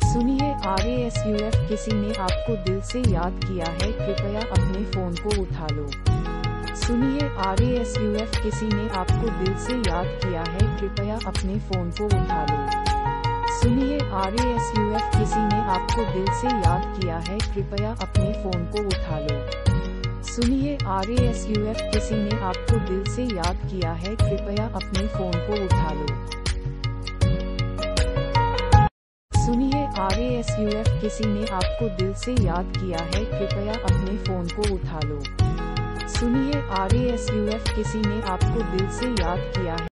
सुनिए RASUF किसी ने आपको दिल से याद किया है, कृपया अपने फोन को उठा लो। सुनिए RASUF किसी ने आपको दिल से याद किया है, कृपया अपने फोन को उठा लो। सुनिए RASUF किसी ने आपको दिल से याद किया है, कृपया अपने फोन को उठा लो। सुनिए RASUF किसी ने आपको दिल से याद किया है, कृपया अपने फोन को उठा लो। सुनिए RASUF किसी ने आपको दिल से याद किया है, कृपया अपने फोन को उठा लो। सुनिए RASUF किसी ने आपको दिल से याद किया है।